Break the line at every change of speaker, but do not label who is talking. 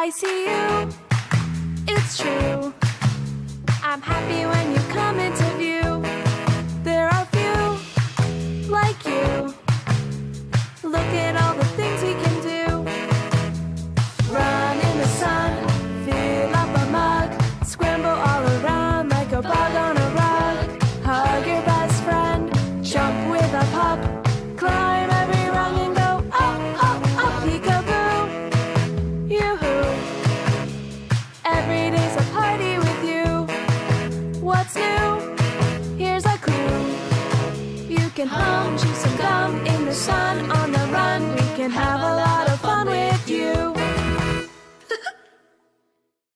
I see you, it's true. I'm happy when you come into view. There are few like you. Look at all the things we can do. Run in the sun, fill up a mug, scramble all around like a bug on a rug. Hug your best friend, jump with a pup, climb every rung and go up, up, up, peekaboo. Yoo-hoo. Every day's a party with you. What's new? Here's a clue. You can hum, chew some gum in the sun, on the run. We can have a